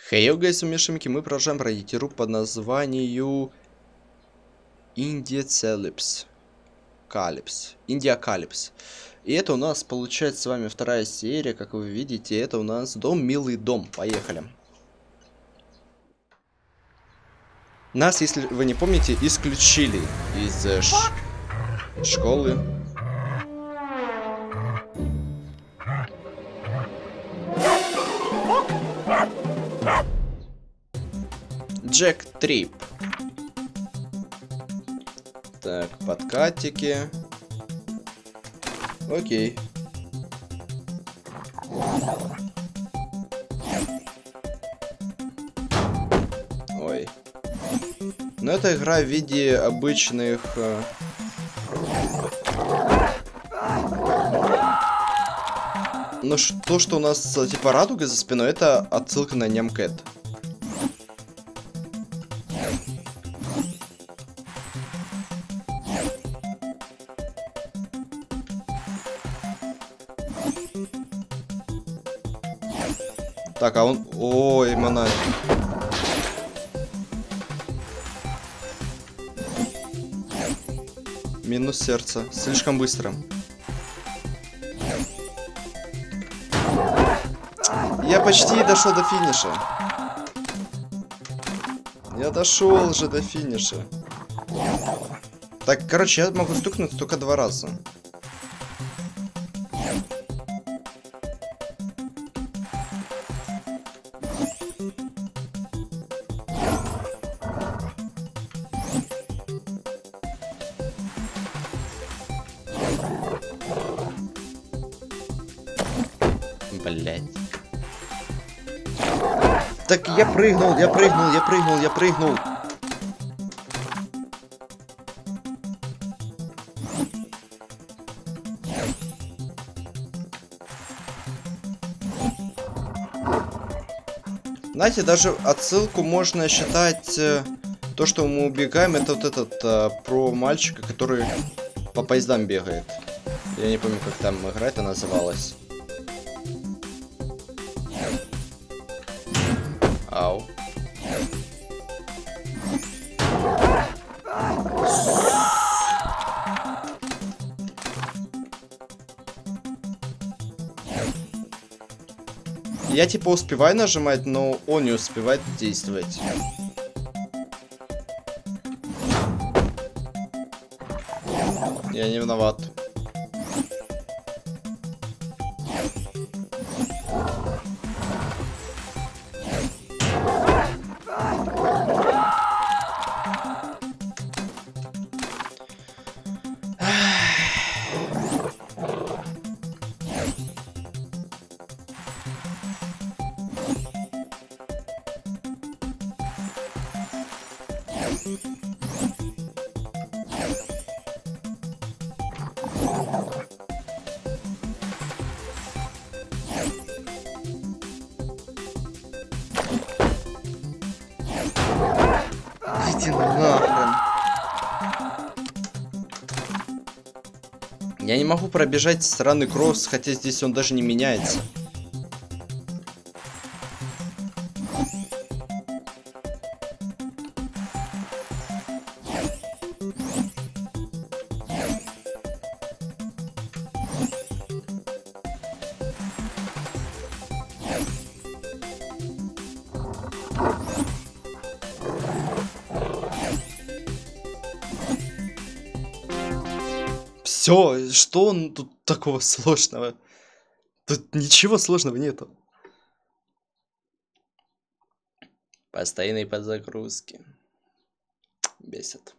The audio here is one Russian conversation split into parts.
Хей, гайс, умешанки, мы продолжаем пройти игру под названием Индия Калипс. Индия Калипс. И это у нас получается с вами вторая серия, как вы видите, это у нас дом, милый дом. Поехали. Нас, если вы не помните, исключили из школы. Джек Трип. Так, подкатики. Окей. Ой. Но это игра в виде обычных... Но то, что у нас типа радуга за спиной, это отсылка на Нямкэт. Так, а он... Ой, монах. Минус сердце. Слишком быстро. Я почти дошел до финиша. Я дошел уже до финиша. Так, короче, я могу стукнуть только 2 раза. Блять. Так я прыгнул. Знаете, даже отсылку можно считать, то, что мы убегаем, это вот этот, про мальчика, который по поездам бегает. Я не помню, как там игра-то называлась. Ау. Я типа успеваю нажимать, но он не успевает действовать. Я не виноват. Иди нахрен. Я не могу пробежать странный кросс, хотя здесь он даже не меняется. Все, что он тут такого сложного? Тут ничего сложного нету. Постоянные подзагрузки. Бесит.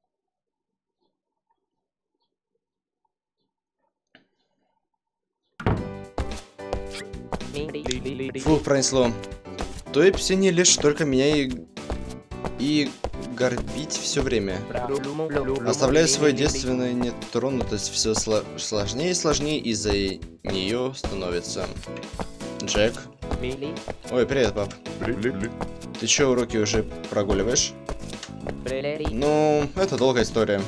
Фух, пронесло. Той псине лишь только меня и горбить все время. Оставляю свою девственную нетронутость все сложнее и сложнее, из-за нее становится. Джек. Ой, привет, пап. Ты че, уроки уже прогуливаешь? Ну, это долгая история.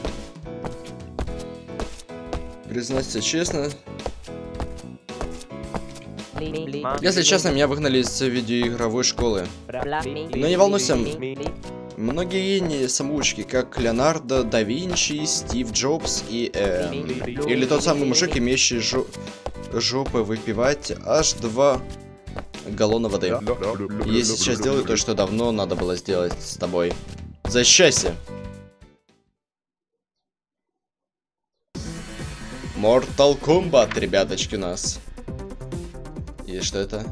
Признаться честно, Если честно, меня выгнали из видеоигровой школы. Но не волнуйся, многие гении самоучки, как Леонардо да Винчи, Стив Джобс или тот самый мужик, имеющий жопы выпивать аж 2 галлона воды. Я сейчас делаю то, что давно надо было сделать с тобой. Защищайся! Mortal Kombat, ребяточки, у нас. И что это?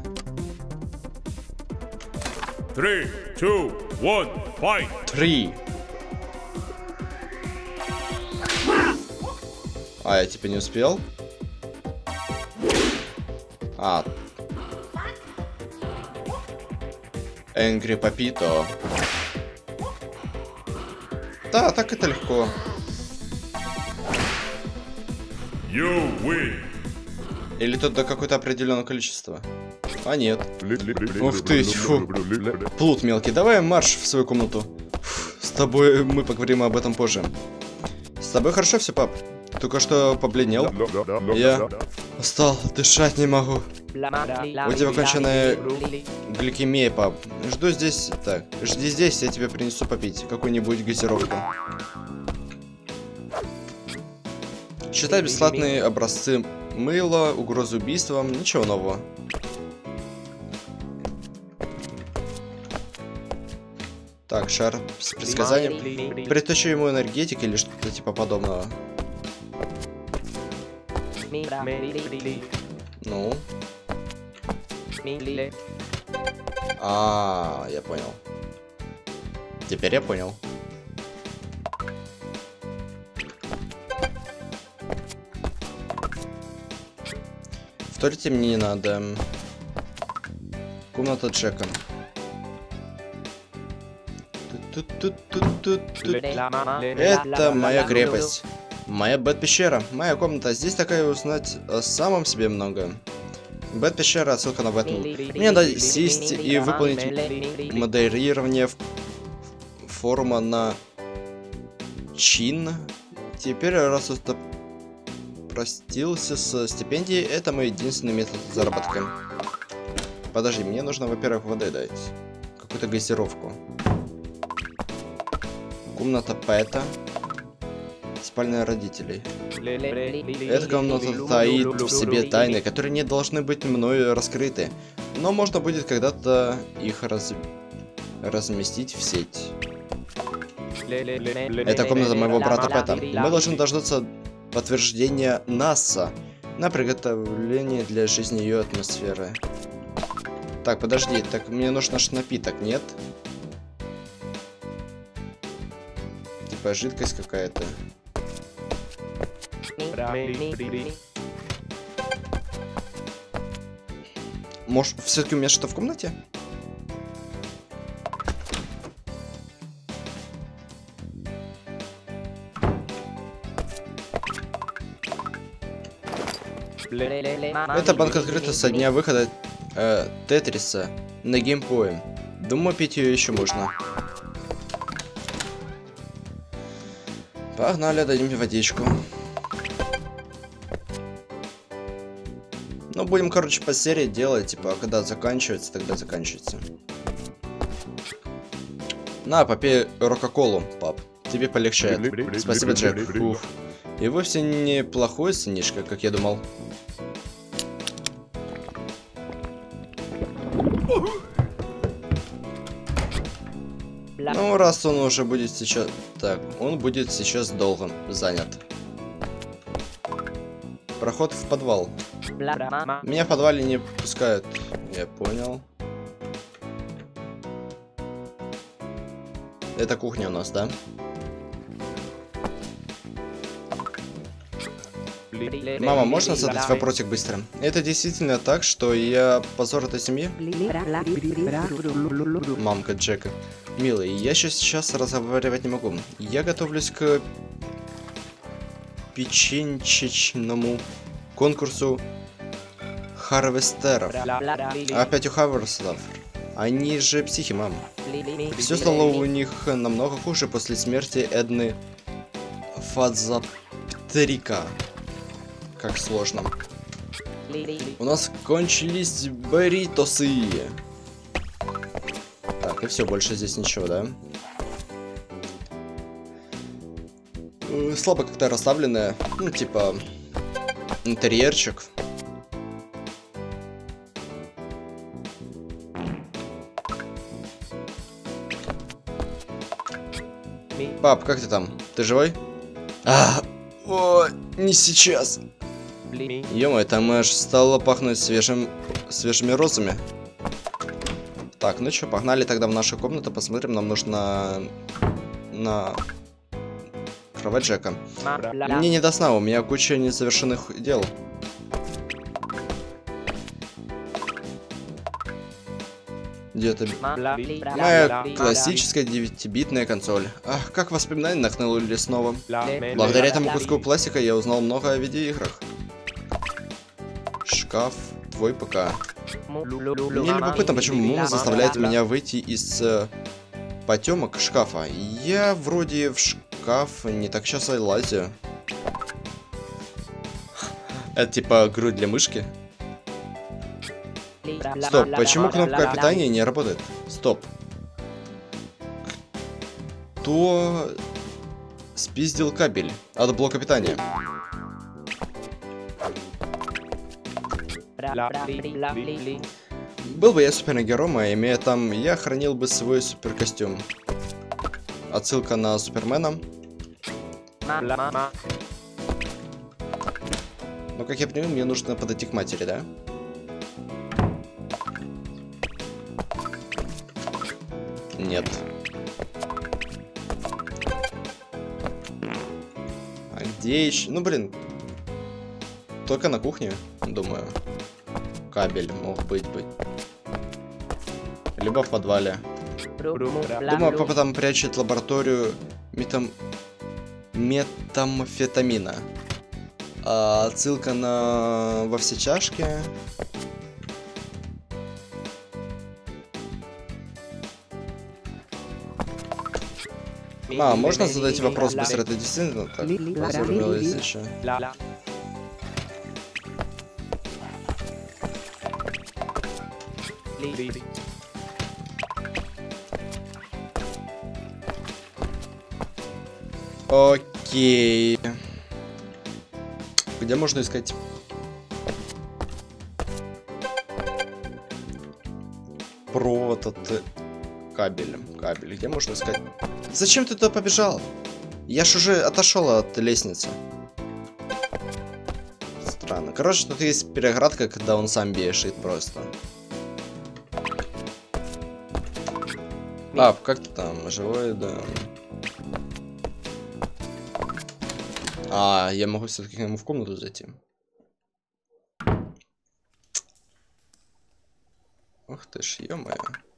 3, 2, 1, fight! 3. А, я типа не успел? А. Angry Papito. Да, так это легко. You win. Или тут до какое-то определенное количество? А нет. Ух ты, фу. Плут мелкий, давай марш в свою комнату. С тобой мы поговорим об этом позже. С тобой хорошо все, пап? Только что побледнел. Я устал, дышать не могу. У тебя конченая гликемия, пап. Жду здесь. Так, жди здесь, я тебе принесу попить какую-нибудь газировку. Считай бесплатные образцы мыла, угрозы убийством, ничего нового. Так, шар с предсказанием. Притащу ему энергетик или что-то типа подобного. Ну. А, я понял. Теперь я понял. В туалете мне не надо. Комната Джека. Это моя крепость. Моя Бэт-пещера. Моя комната. Здесь такая узнать о самом себе много. Бэт-пещера, отсылка на Бэтмен. Мне надо сесть и выполнить модерирование форума на чин. Теперь, раз уж простился с стипендией, это мой единственный метод заработка. Подожди, мне нужно, во-первых, воды дать. Какую-то газировку. Комната Пэта. Спальня родителей. Эта комната таит в себе тайны, которые не должны быть мною раскрыты. Но можно будет когда-то их разместить в сеть. Это комната моего брата Пэта. Мы должны дождаться подтверждения НАСА на приготовление для жизни ее атмосферы. Так, подожди, так мне нужно напиток, нет? Типа жидкость какая-то. Может, все-таки у меня что-то в комнате? Эта банка открыта со дня выхода Тетриса на геймпое. Думаю, пить ее еще можно. Погнали, дадим мне водичку. Ну, будем, короче, по серии делать, типа, когда заканчивается, тогда заканчивается. На, попей Рока-колу, пап. Тебе полегчает. Спасибо, Джек. Уф. И вовсе не плохой сынишка, как я думал. Ну, раз он уже будет сейчас... Так, он будет сейчас долго занят. Проход в подвал. Меня в подвале не пускают. Я понял. Это кухня у нас, да? Мама, можно задать вопросик быстро? Это действительно так, что я позор этой семьи? Мамка Джека. Милый, я сейчас разговаривать не могу. Я готовлюсь к печенчечному конкурсу Харвестеров. Опять у Харвестеров. Они же психи, мама. Все стало у них намного хуже после смерти Эдны Фадзаптрика. Как сложно. У нас кончились бурритосы. Так, и все, больше здесь ничего, да? Слабо как-то расставленная, ну, типа, интерьерчик. Пап, как ты там? Ты живой? О, не сейчас. Ё-моё, там аж стало пахнуть свежими розами. Так, ну чё, погнали тогда в нашу комнату, посмотрим, нам нужно на кровать Джека. Мне не до сна, у меня куча незавершенных дел. Где-то моя классическая 9-битная консоль. Ах, как воспоминания нахлынули снова. Благодаря этому куску пластика я узнал много о видеоиграх. Шкаф, твой ПК. Мне любопытно, почему мама заставляет меня выйти из потемок шкафа. Я вроде в шкаф не так часто лазю. Это типа грудь для мышки. Стоп, почему кнопка питания не работает? Стоп. Кто спиздил кабель от блока питания? Был бы я супергероем, а имея там, я хранил бы свой суперкостюм. Отсылка на Супермена. Ну, как я понимаю, мне нужно подойти к матери, да? Нет. А где еще? Ну, блин. Только на кухне, думаю. Кабель мог быть. Либо в подвале. Думаю, папа там прячет лабораторию метамфетамина. Отсылка на во все тяжкие. Можно задать вопрос быстро? Это действительно так? Разорвалось еще. Окей. Где можно искать? Провод от кабеля. Кабель. Где можно искать? Зачем ты туда побежал? Я ж уже отошел от лестницы. Странно. Короче, тут есть переградка, когда он сам бешит просто. Пап, как ты там? Живой, да. Я могу все-таки к нему в комнату зайти. Ух ты ж, ё-моё.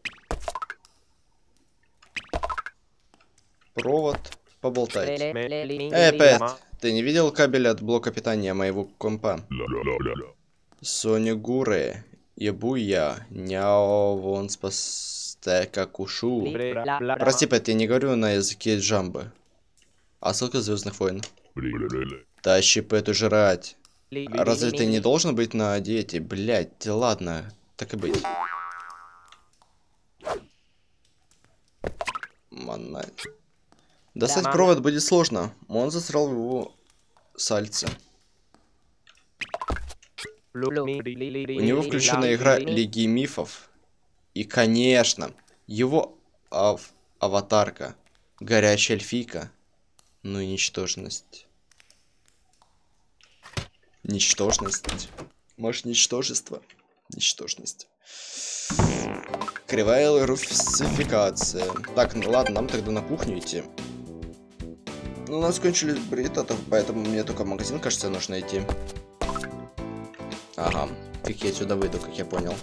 Провод, поболтать. Пэт, ты не видел кабель от блока питания моего компа? Сонигуре, ебуя, няо вон спастека кушу. Прости, Пэт, я не говорю на языке джамбы. А ссылка Звездных войн. Тащи Пэту жрать. Разве ты не должен быть на диете? Блять, ладно, так и быть. Манать. Достать провод будет сложно. Он засрал в его сальце. У него включена игра Лиги Мифов. И, конечно, его аватарка. Горячая эльфийка. Ну и ничтожность. Ничтожность. Может, ничтожество? Ничтожность. Кривая русификация. Так, ну ладно, нам тогда на кухню идти. Ну, у нас кончились буррито, поэтому мне только в магазин, кажется, нужно идти. Ага, как я отсюда выйду, как я понял.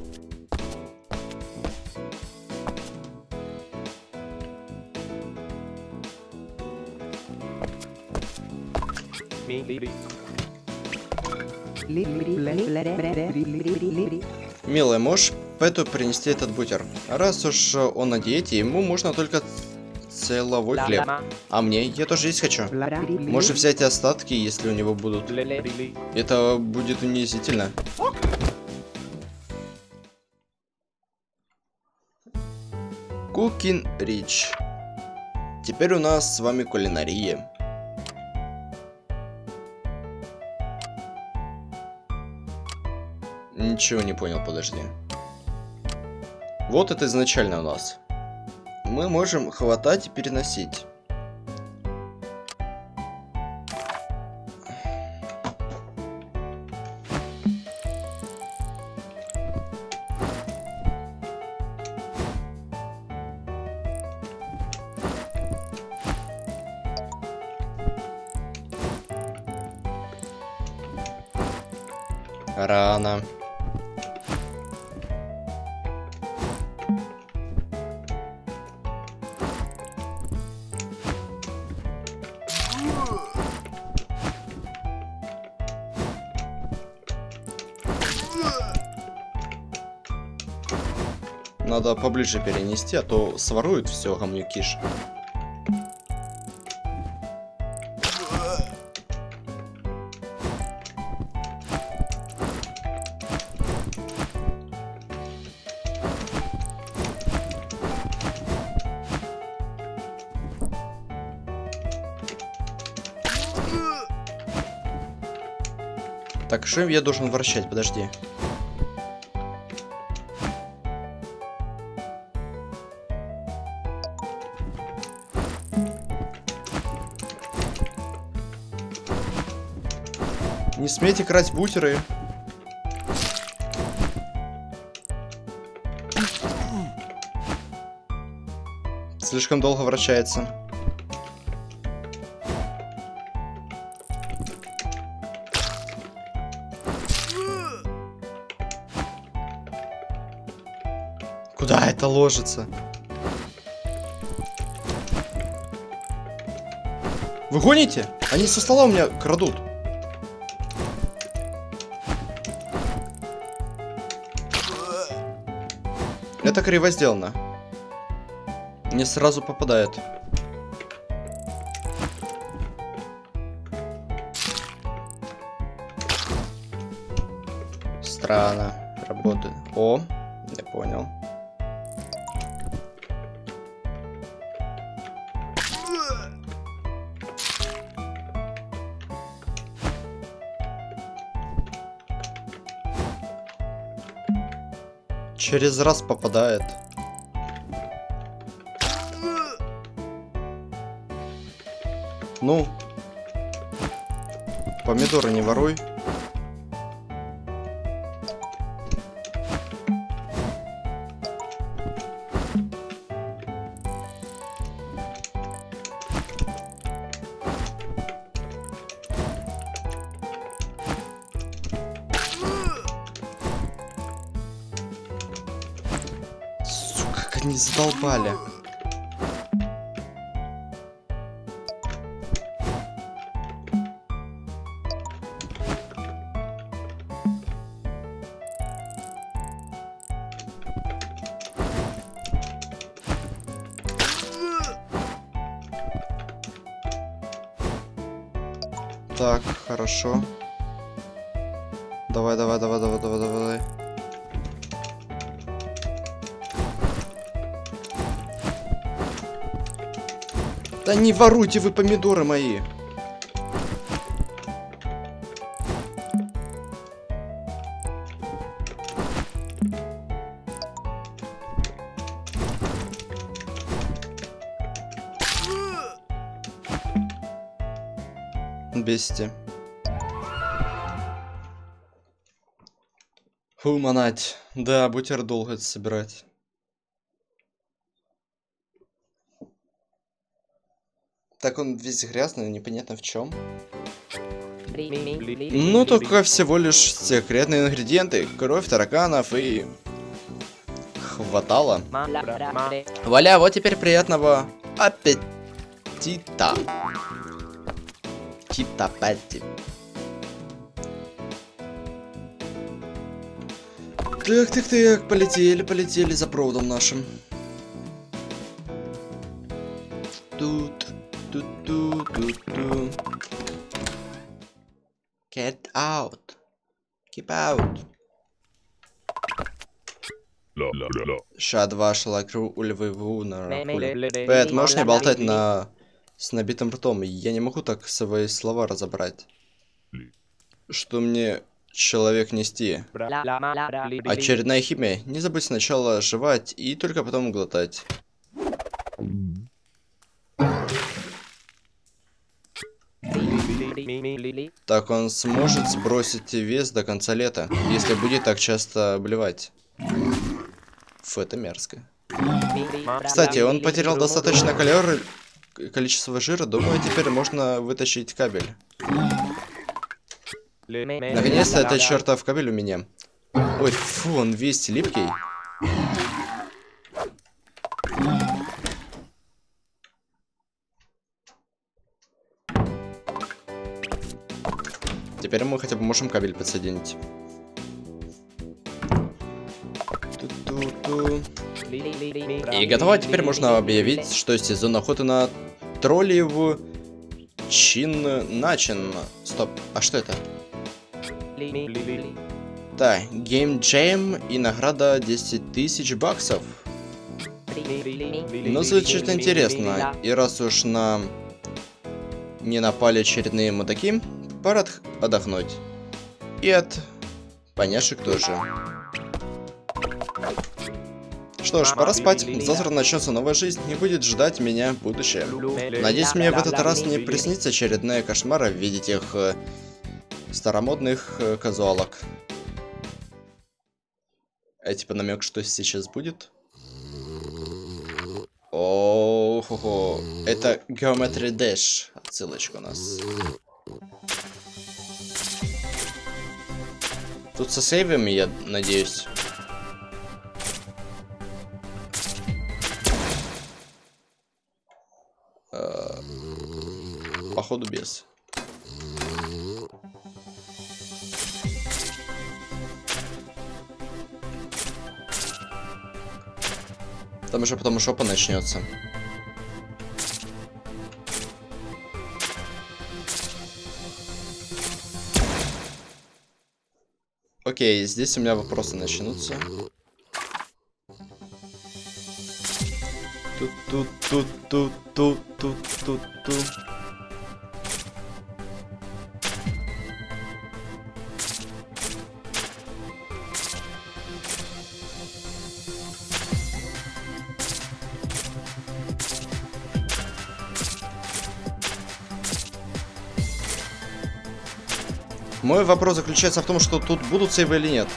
Милая, можешь Пэту принести этот бутер? Раз уж он на диете, ему можно только целовой хлеб. А мне? Я тоже есть хочу. Можешь взять остатки, если у него будут. Это будет унизительно. Cooking Rich. Теперь у нас с вами кулинария. Ничего не понял, подожди. Вот это изначально у нас. Мы можем хватать и переносить. Рано. Надо поближе перенести, а то своруют все гамнюкиш. Так, что я должен вращать? Подожди. Не смейте красть бутеры. Слишком долго вращается. Куда это ложится? Вы гоните? Они со стола у меня крадут. Это криво сделано. Не сразу попадает. Странно. Работает. О, я понял. Через раз попадает. Ну, помидоры не воруй. Не задолбали. Так, хорошо. Давай, давай, давай, давай, давай, давай. Да не воруйте вы помидоры мои. Бесите. Фу, манать. Да, бутер долго это собирать. Так он весь грязный, непонятно в чем. Ну, только всего лишь секретные ингредиенты. Кровь тараканов и... хватало. Валя, вот теперь приятного аппетита. Чита-пати. Так, полетели за проводом нашим. Ту-ту-ту-ту. Get out. Keep out. Ша-2 шалакру ульвыву. Пэт, можешь не болтать с набитым ртом? Я не могу так свои слова разобрать. Что мне человек нести? Очередная химия. Не забудь сначала жевать и только потом глотать. Так он сможет сбросить вес до конца лета, если будет так часто блевать. Фу, это мерзко. Кстати, он потерял достаточно количество жира. Думаю, теперь можно вытащить кабель. Наконец-то этот чертов кабель у меня. Ой, фу, он весь липкий. Теперь мы хотя бы можем кабель подсоединить. И готово. Теперь можно объявить, что сезон охоты на троллей в Чин-Начин. Стоп, а что это? Да, Game Jam и награда 10 тысяч баксов. Ну, звучит интересно. И раз уж нам не напали очередные мудаки, пора отдохнуть. И от поняшек тоже. Что ж, пора спать. Завтра начнется новая жизнь и будет ждать меня будущее. Надеюсь, мне в этот раз не приснится очередная кошмара в виде тех старомодных казуалок. А типа намек, что сейчас будет? О-хо-хо. Это Geometry Dash. Отсылочка у нас. Тут со сейвами, я надеюсь. Походу без. Там уже потом шопа начнется. Окей, здесь у меня вопросы начнутся. Тут. Мой вопрос заключается в том, что тут будут сейвы или нет.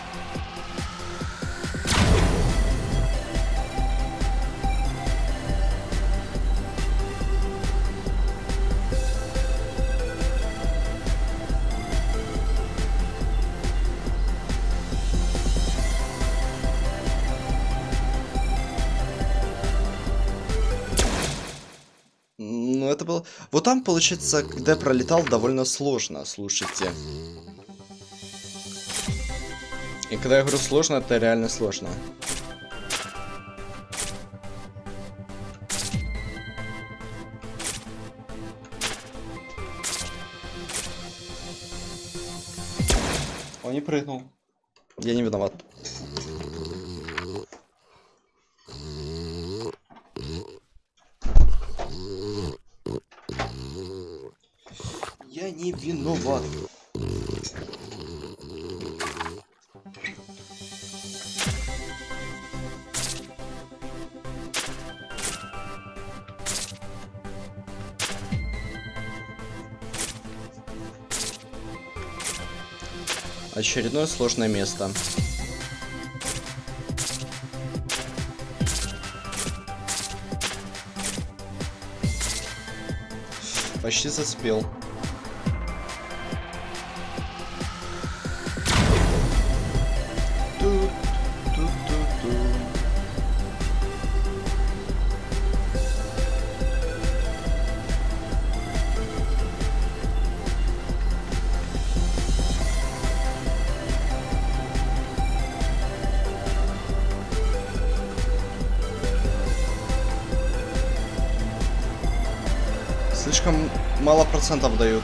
Ну, это было... Вот там, получается, когда я пролетал, довольно сложно, слушайте. И когда я говорю сложно, это реально сложно. Он не прыгнул. Я не виноват. Я не виноват. Очередное сложное место. Почти зацепил. слишком мало процентов дают.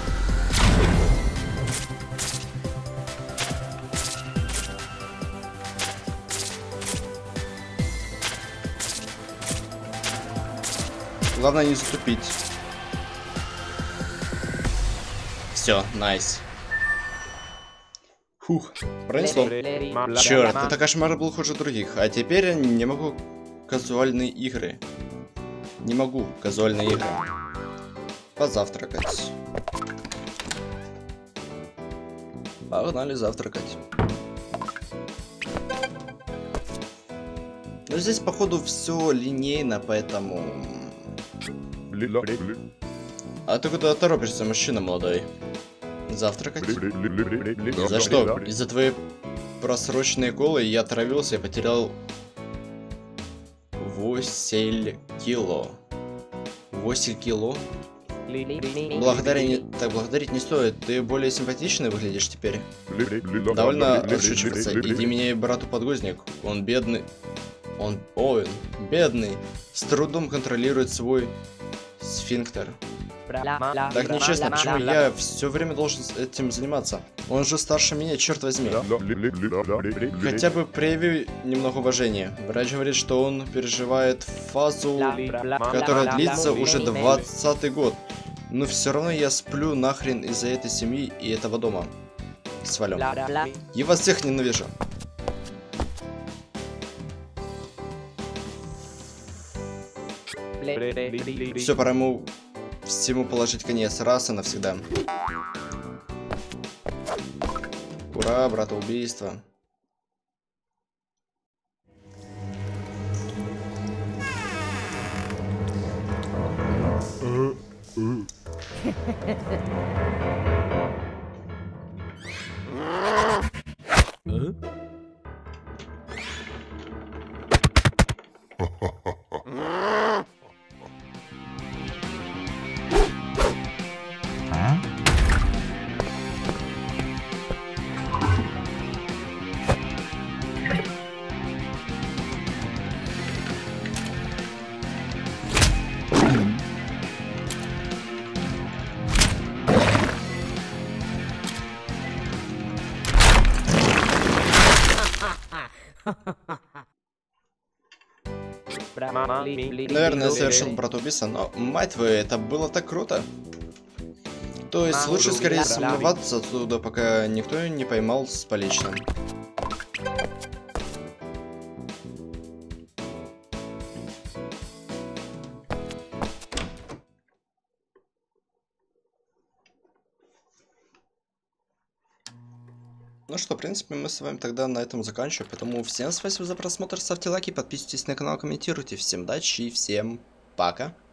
Главное не заступить. Все, найс. Фух, пронесло. Черт, это кошмар был хуже других. А теперь я не могу казуальные игры. Не могу казуальные игры. Позавтракать. Погнали завтракать. Но здесь, походу, все линейно, поэтому... А ты куда торопишься, мужчина молодой? Завтракать? За что? Из-за твоей просроченной колы я отравился и потерял 8 кило. 8 кило? Благодарить не стоит. Ты более симпатичный выглядишь теперь. Довольно отшучиваться. Иди меня и брату подгузник. Он бедный. Он бедный. С трудом контролирует свой сфинктер. Так нечестно, почему я все время должен этим заниматься? Он же старше меня, черт возьми. Хотя бы прояви немного уважения. Врач говорит, что он переживает фазу, которая длится уже 20-й год. Но все равно я сплю нахрен из-за этой семьи и этого дома. Свалю. Я вас всех ненавижу. Все, пора ему всему положить конец раз и навсегда. Ура, братоубийство. Наверное, я совершил братоубийство, но, мать твою, это было так круто. То есть, лучше скорее смываться отсюда, пока никто не поймал с поличным. Ну что, в принципе, мы с вами тогда на этом заканчиваем. Поэтому всем спасибо за просмотр, ставьте лайки, подписывайтесь на канал, комментируйте. Всем удачи и всем пока.